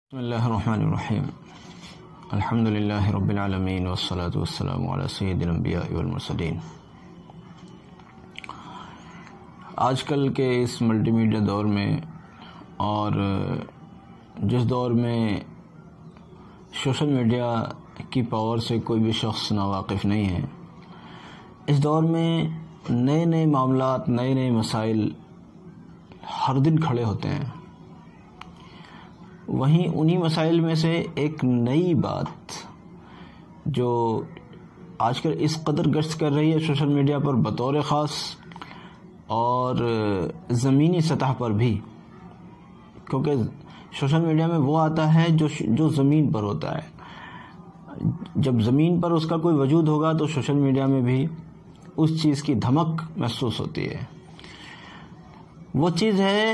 بسم اللہ الرحمن الرحیم الحمد للہ رب العالمین والصلاة والسلام علی سید الانبیاء والمرسلین۔ آج کل کے اس ملٹی میڈیا دور میں اور جس دور میں سوشل میڈیا کی پاور سے کوئی بھی شخص ناواقف نہیں ہے، اس دور میں نئے نئے معاملات، نئے نئے مسائل ہر دن کھڑے ہوتے ہیں۔ وہیں انہی مسائل میں سے ایک نئی بات جو آج کل اس قدر گشت کر رہی ہے سوشل میڈیا پر بطور خاص اور زمینی سطح پر بھی، کیونکہ سوشل میڈیا میں وہ آتا ہے جو زمین پر ہوتا ہے۔ جب زمین پر اس کا کوئی وجود ہوگا تو سوشل میڈیا میں بھی اس چیز کی دھمک محسوس ہوتی ہے۔ وہ چیز ہے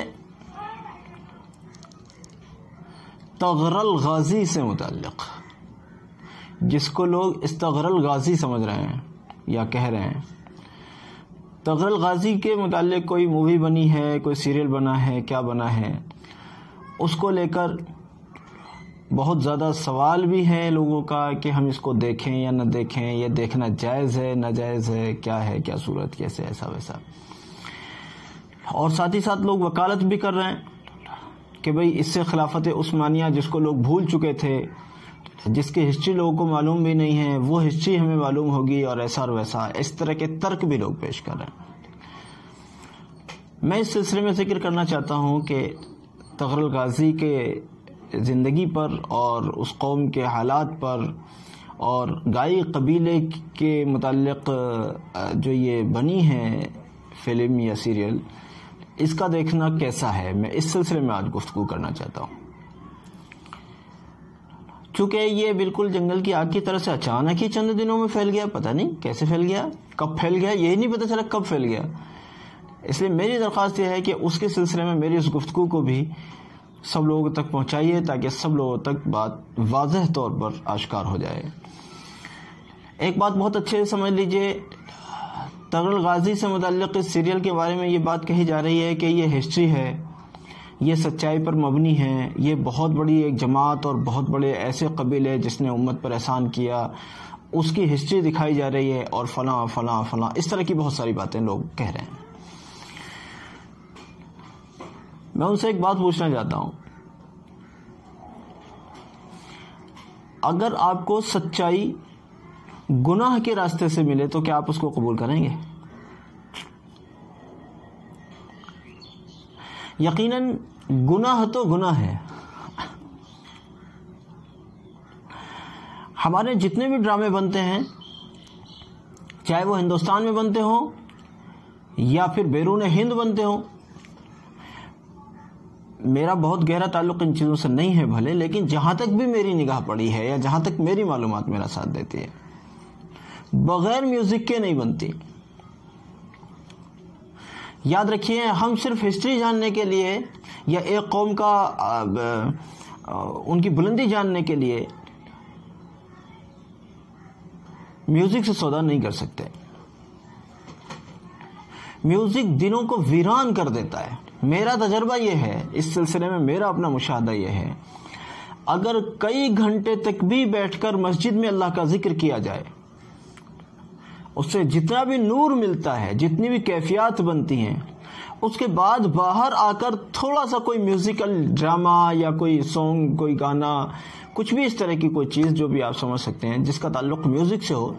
تغرل غازی سے متعلق، جس کو لوگ استغرل غازی سمجھ رہے ہیں یا کہہ رہے ہیں۔ تغرل غازی کے متعلق کوئی مووی بنی ہے، کوئی سیریل بنا ہے، کیا بنا ہے، اس کو لے کر بہت زیادہ سوال بھی ہے لوگوں کا کہ ہم اس کو دیکھیں یا نہ دیکھیں، یہ دیکھنا جائز ہے ناجائز ہے، کیا صورت، کیسے، ایسا ویسا۔ اور ساتھ ہی ساتھ لوگ وکالت بھی کر رہے ہیں کہ بھئی اس سے خلافت عثمانیہ جس کو لوگ بھول چکے تھے، جس کی ہسٹری لوگوں کو معلوم بھی نہیں ہے، وہ ہسٹری ہمیں معلوم ہوگی، اور ایسا اور ویسا، اس طرح کے ترک بھی لوگ پیش کر رہے ہیں۔ میں اس سلسلے میں ذکر کرنا چاہتا ہوں کہ تغرل غازی کے زندگی پر اور اس قوم کے حالات پر اور گائی قبیلے کے متعلق جو یہ بنی ہے فلم یا سیریل، اس کا دیکھنا کیسا ہے، میں اس سلسلے میں آج گفتگو کرنا چاہتا ہوں۔ چونکہ یہ بالکل جنگل کی آگ کی طرح سے اچانک ہی چند دنوں میں پھیل گیا، پتہ نہیں کیسے پھیل گیا، کب پھیل گیا، یہی نہیں پتہ چلا کب پھیل گیا۔ اس لیے میری درخواست یہ ہے کہ اس کے سلسلے میں میری اس گفتگو کو بھی سب لوگوں تک پہنچائیے تاکہ سب لوگوں تک بات واضح طور پر آشکار ہو جائے۔ ایک بات بہت اچھے سے سمجھ لیجئے، تغرل غازی سے متعلق اس سیریل کے بارے میں یہ بات کہی جا رہی ہے کہ یہ ہسٹری ہے، یہ سچائی پر مبنی ہے، یہ بہت بڑی ایک جماعت اور بہت بڑے ایسے قبیلے جس نے امت پر احسان کیا، اس کی ہسٹری دکھائی جا رہی ہے، اور فلاں فلاں فلاں، اس طرح کی بہت ساری باتیں لوگ کہہ رہے ہیں۔ میں ان سے ایک بات پوچھنا چاہتا ہوں، اگر آپ کو سچائی گناہ کے راستے سے ملے تو کیا آپ اس کو قبول کریں گے؟ یقیناً گناہ تو گناہ ہے۔ ہمارے جتنے بھی ڈرامے بنتے ہیں، چاہے وہ ہندوستان میں بنتے ہوں یا پھر بیرون ہند بنتے ہوں، میرا بہت گہرا تعلق ان چیزوں سے نہیں ہے بھلے، لیکن جہاں تک بھی میری نگاہ پڑی ہے یا جہاں تک میری معلومات میرا ساتھ دیتی ہے، بغیر میوزک کے نہیں بنتی۔ یاد رکھیے، ہم صرف ہسٹری جاننے کے لیے یا ایک قوم کا ان کی بلندی جاننے کے لیے میوزک سے سودا نہیں کر سکتے۔ میوزک دلوں کو ویران کر دیتا ہے۔ میرا تجربہ یہ ہے، اس سلسلے میں میرا اپنا مشاہدہ یہ ہے، اگر کئی گھنٹے تک بھی بیٹھ کر مسجد میں اللہ کا ذکر کیا جائے، اس سے جتنا بھی نور ملتا ہے، جتنی بھی کیفیات بنتی ہیں، اس کے بعد باہر آ کر تھوڑا سا کوئی میوزیکل ڈرامہ یا کوئی سانگ، کوئی گانا، کچھ بھی اس طرح کی کوئی چیز جو بھی آپ سمجھ سکتے ہیں جس کا تعلق میوزک سے ہو،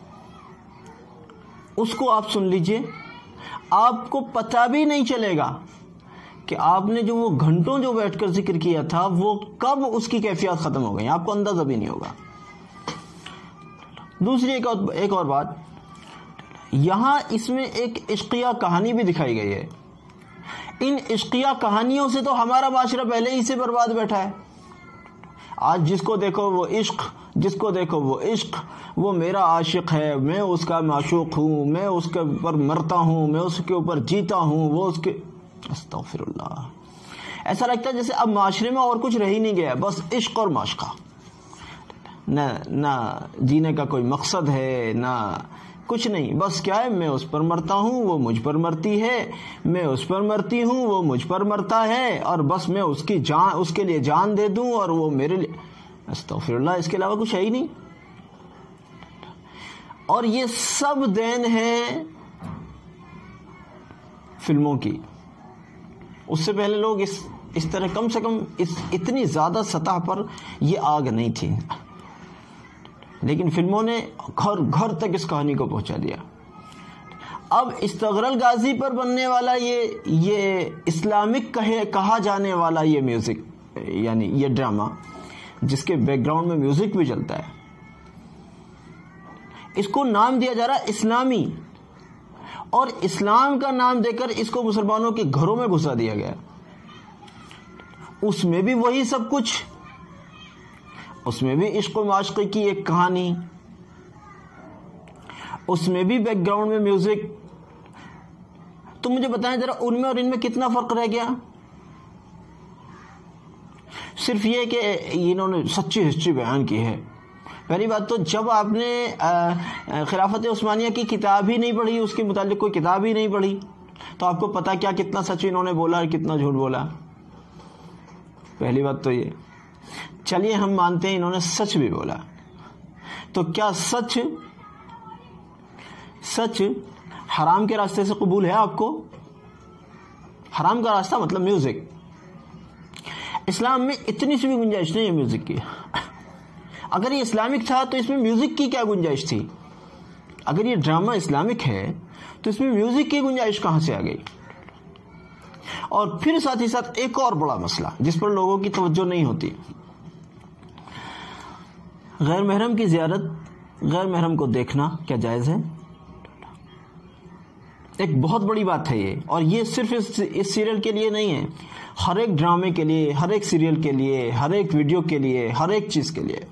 اس کو آپ سن لیجئے، آپ کو پتہ بھی نہیں چلے گا کہ آپ نے جو وہ گھنٹوں جو بیٹھ کر ذکر کیا تھا وہ کب اس کی کیفیات ختم ہو گئی، آپ کو اندازہ بھی نہیں ہوگا۔ دوسری ایک اور بات، یہاں اس میں ایک عشقیہ کہانی بھی دکھائی گئی ہے۔ ان عشقیہ کہانیوں سے تو ہمارا معاشرہ پہلے ہی سے برباد بیٹھا ہے۔ آج جس کو دیکھو وہ عشق، جس کو دیکھو وہ عشق، وہ میرا عاشق ہے، میں اس کا معشوق ہوں، میں اس کے اوپر مرتا ہوں، میں اس کے اوپر جیتا ہوں، وہ اس کے، استغفر اللہ۔ ایسا لگتا ہے جیسے اب معاشرے میں اور کچھ رہ ہی نہیں گیا، بس عشق اور معشقہ۔ نہ جینے کا کوئی مقصد ہے، نہ کچھ نہیں، بس کیا ہے، میں اس پر مرتا ہوں وہ مجھ پر مرتی ہے، میں اس پر مرتی ہوں وہ مجھ پر مرتا ہے، اور بس میں اس کے لیے جان دے دوں اور وہ میرے لیے، استغفر اللہ، اس کے علاوہ کچھ ہے ہی نہیں۔ اور یہ سب دین ہے فلموں کی۔ اس سے پہلے لوگ اس طرح کم سے کم اتنی زیادہ سطح پر یہ آگ نہیں تھی، لیکن فلموں نے گھر گھر تک اس کہانی کو پہنچا دیا۔ اب استغرل غازی پر بننے والا یہ اسلامک کہا جانے والا یہ میوزک، یعنی یہ ڈرامہ جس کے بیک گراؤنڈ میں میوزک بھی چلتا ہے، اس کو نام دیا جا رہا ہے اسلامی، اور اسلام کا نام دے کر اس کو مسلمانوں کے گھروں میں گھسا دیا گیا۔ اس میں بھی وہی سب کچھ، اس میں بھی عشق و معاشقے کی ایک کہانی، اس میں بھی بیک گراؤنڈ میں میوزک۔ تو مجھے بتائیں ذرا ان میں اور ان میں کتنا فرق رہ گیا؟ صرف یہ کہ انہوں نے سچی ہسٹری بیان کی ہے۔ پہلی بات تو جب آپ نے خلافت عثمانیہ کی کتاب ہی نہیں پڑھی، اس کے متعلق کوئی کتاب ہی نہیں پڑھی، تو آپ کو پتا کیا کتنا سچ انہوں نے بولا اور کتنا جھوٹ بولا؟ پہلی بات تو یہ۔ چلیے ہم مانتے ہیں انہوں نے سچ بھی بولا، تو کیا سچ حرام کے راستے سے قبول ہے آپ کو؟ حرام کا راستہ مطلب میوزک۔ اسلام میں اتنی سی بھی گنجائش نہیں ہے میوزک کی۔ اگر یہ اسلامک تھا تو اس میں میوزک کی کیا گنجائش تھی؟ اگر یہ ڈرامہ اسلامک ہے تو اس میں میوزک کی گنجائش کہاں سے آ گئی؟ اور پھر ساتھ ہی ساتھ ایک اور بڑا مسئلہ جس پر لوگوں کی توجہ نہیں ہوتی، غیر محرم کی زیارت، غیر محرم کو دیکھنا کیا جائز ہے؟ ایک بہت بڑی بات ہے یہ، اور یہ صرف اس سیریل کے لیے نہیں ہے، ہر ایک ڈرامے کے لیے، ہر ایک سیریل کے لیے، ہر ایک ویڈیو کے لیے، ہر ایک چیز کے لیے۔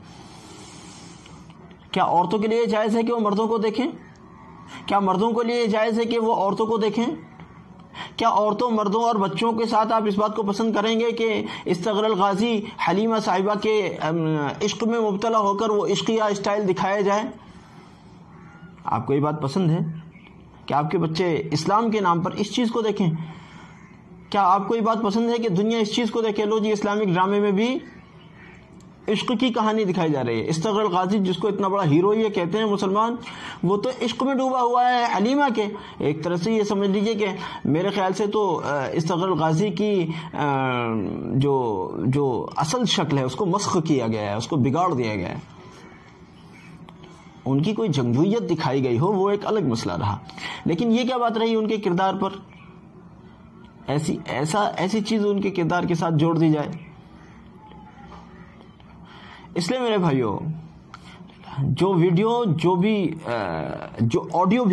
کیا عورتوں کے لیے جائز ہے کہ وہ مردوں کو دیکھیں؟ کیا مردوں کے لیے جائز ہے کہ وہ عورتوں کو دیکھیں؟ کیا عورتوں، مردوں اور بچوں کے ساتھ آپ اس بات کو پسند کریں گے کہ استغرل غازی حلیمہ صاحبہ کے عشق میں مبتلا ہو کر وہ عشقیہ اسٹائل دکھایا جائے؟ آپ کو یہ بات پسند ہے کہ آپ کے بچے اسلام کے نام پر اس چیز کو دیکھیں؟ کیا آپ کو یہ بات پسند ہے کہ دنیا اس چیز کو دیکھے، لو جی اسلامک ڈرامے میں بھی عشق کی کہانی دکھائی جا رہی ہے، استغرل غازی جس کو اتنا بڑا ہیرو یہ کہتے ہیں مسلمان، وہ تو عشق میں ڈوبا ہوا ہے حلیمہ کے۔ ایک طرح سے یہ سمجھ لیجئے کہ میرے خیال سے تو استغرل غازی کی جو اصل شکل ہے اس کو مسخ کیا گیا ہے، اس کو بگاڑ دیا گیا ہے۔ ان کی کوئی جنگجویت دکھائی گئی ہو وہ ایک الگ مسئلہ رہا، لیکن یہ کیا بات رہی ان کے کردار پر، ایسی چیز ان کے کردار کے ساتھ جوڑ دی جائے؟ اس لیے میرے بھائیوں، جو ویڈیو، جو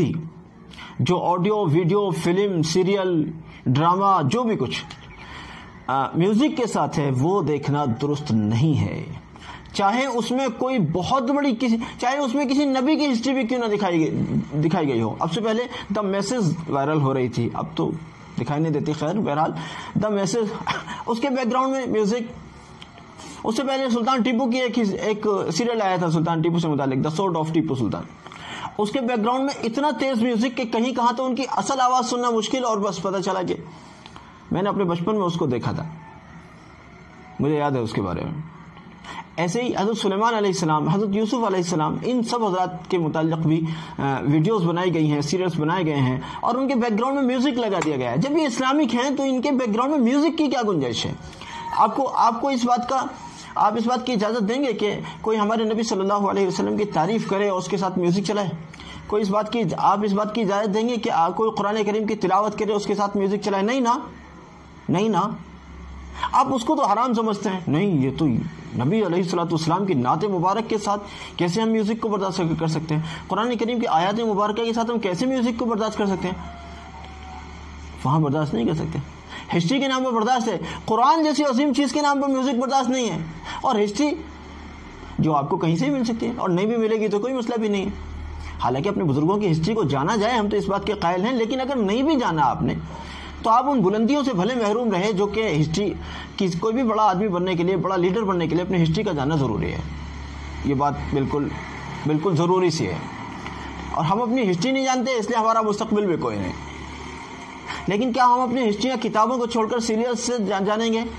audio video, film, serial, drama, جو بھی کچھ میوزک کے ساتھ ہے وہ دیکھنا درست نہیں ہے، چاہے اس میں کوئی بہت بڑی چاہے اس میں کسی نبی کی ہسٹری بھی کیوں نہ دکھائی گئی ہو۔ اب سے پہلے دا میسج وائرل ہو رہی تھی، اب تو دکھائی نہیں دیتی، خیر بہرحال دا میسج، اس کے بیک گراؤنڈ میں میوزک۔ اس سے پہلے سلطان ٹیپو کی ایک سیریل آیا تھا سلطان ٹیپو سے متعلق، دا سورڈ آف ٹیپو سلطان، اس کے بیک گراؤنڈ میں اتنا تیز میوزک کہ کہیں کہاں تو ان کی اصل آواز سننا مشکل، اور بس پتہ چلا کہ میں نے اپنے بچپن میں اس کو دیکھا تھا، مجھے یاد ہے اس کے بارے میں۔ ایسے ہی حضرت سلیمان علیہ السلام، حضرت یوسف علیہ السلام، ان سب حضرات کے متعلق بھی ویڈیوز بنائی گئی ہیں، سیریلز بنائے گئے ہیں، اور ان کے بیک گراؤنڈ میں میوزک لگا دیا گیا ہے۔ جب یہ اسلامک ہیں تو ان کے بیک گراؤنڈ میں میوزک کی کیا گنجائش ہے؟ آپ کو آپ اس بات کی اجازت دیں گے کہ کوئی ہمارے نبی صلی اللہ علیہ وسلم کی تعریف کرے اور اس کے ساتھ میوزک چلائے؟ آپ اس بات کی اجازت دیں گے کہ کوئی قرآن کریم کی تلاوت کرے اس کے ساتھ میوزک چلائے؟ نہیں نا۔ آپ اس کو تو حرام سمجھتے ہیں، نہیں یہ تو نبی علیہ الصلوۃ والسلام کی نعت مبارک کے ساتھ کیسے ہم میوزک کو برداشت کر سکتے ہیں؟ قرآن کریم کی آیات مبارکہ کے ساتھ ہم کیسے میوزک کو برداشت کر سکتے ہیں؟ وہاں برداشت نہیں کر سکتے۔ ہسٹری کے نام پر برداشت ہے، قرآن جیسی عظیم چیز کے نام پر میوزک برداشت نہیں ہے، اور ہسٹری جو آپ کو کہیں سے بھی مل سکتی ہے اور نہیں بھی ملے گی تو کوئی مسئلہ بھی نہیں ہے۔ حالانکہ اپنے بزرگوں کی ہسٹری کو جانا جائے، ہم تو اس بات کے قائل ہیں، لیکن اگر نہیں بھی جانا آپ نے تو آپ ان بلندیوں سے بھلے محروم رہے جو کہ ہسٹری کی، کوئی بھی بڑا آدمی بننے کے لیے، بڑا لیڈر بننے کے لیے اپنی ہسٹری کا جاننا ضروری ہے، یہ بات بالکل ضروری سی ہے۔ اور ہم اپنی ہسٹری نہیں جانتے اس لیے ہمارا مستقبل بھی کوئی نہیں. لیکن کیا ہم اپنی ہسٹری یا کتابوں کو چھوڑ کر سیریلز سے جانیں گے؟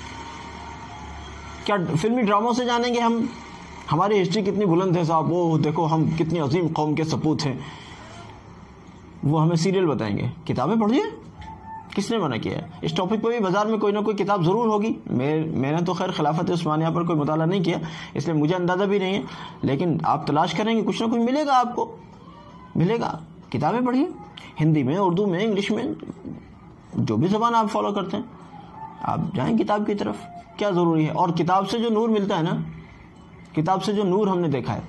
کیا فلمی ڈراموں سے جانیں گے ہم ہماری ہسٹری کتنی بلند ہے صاحب، وہ دیکھو ہم کتنی عظیم قوم کے سپوت ہیں، وہ ہمیں سیریل بتائیں گے؟ کتابیں پڑھیے. کس نے منع کیا ہے؟ اس ٹاپک پہ بھی بازار میں کوئی نہ کوئی کتاب ضرور ہوگی. میں نے تو خیر خلافت عثمانیہ پر کوئی مطالعہ نہیں کیا اس لیے مجھے اندازہ بھی نہیں ہے، لیکن آپ تلاش کریں گے کچھ نہ کچھ ملے گا، آپ کو ملے گا. کتابیں پڑھیے، ہندی میں، اردو میں، انگلش میں، جو بھی زبان آپ فالو کرتے ہیں آپ جائیں کتاب کی طرف. کیا ضروری ہے؟ اور کتاب سے جو نور ملتا ہے نا، کتاب سے جو نور ہم نے دیکھا ہے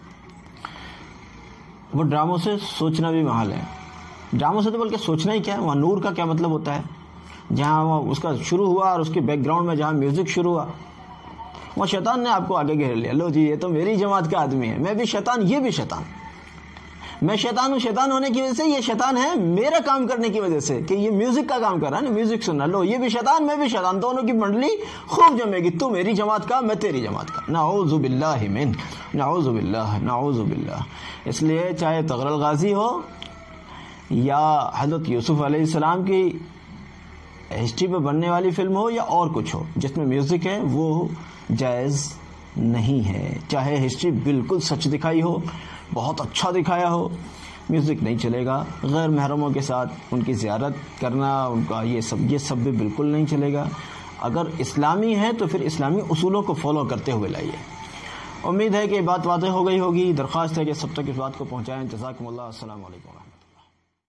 وہ ڈراموں سے سوچنا بھی محال ہے. ڈراموں سے تو بلکہ سوچنا ہی کیا ہے، وہاں نور کا کیا مطلب ہوتا ہے. جہاں وہ اس کا شروع ہوا اور اس کے بیک گراؤنڈ میں جہاں میوزک شروع ہوا وہ شیطان نے آپ کو آگے گھیر لیا. لو جی یہ تو میری جماعت کا آدمی ہے، میں بھی شیطان، یہ بھی شیطان. میں شیطان ہوں، شیطان ہونے کی وجہ سے، یہ شیطان ہے میرا کام کرنے کی وجہ سے کہ یہ میوزک کا کام کر رہا ہے نا، میوزک سننا. لو یہ بھی شیطان، میں بھی شیطان، دونوں کی منڈلی خوب جمے گی. تو میری جماعت کا، میں تیری جماعت کا. نعوذ باللہ من، نعوذ باللہ، نعوذ باللہ. اس لیے چاہے طغر الغازی ہو یا حضرت یوسف علیہ السلام کی ہسٹری پہ بننے والی فلم ہو یا اور کچھ ہو جس میں میوزک ہے، وہ جائز نہیں ہے. چاہے ہسٹری بالکل سچ دکھائی ہو، بہت اچھا دکھایا ہو، میوزک نہیں چلے گا. غیر محرموں کے ساتھ ان کی زیارت کرنا، ان کا یہ سب بھی بالکل نہیں چلے گا. اگر اسلامی ہے تو پھر اسلامی اصولوں کو فالو کرتے ہوئے لائیے. امید ہے کہ یہ بات واضح ہو گئی ہوگی. درخواست ہے کہ سب تک اس بات کو پہنچائیں. جزاکم اللہ. السلام علیکم.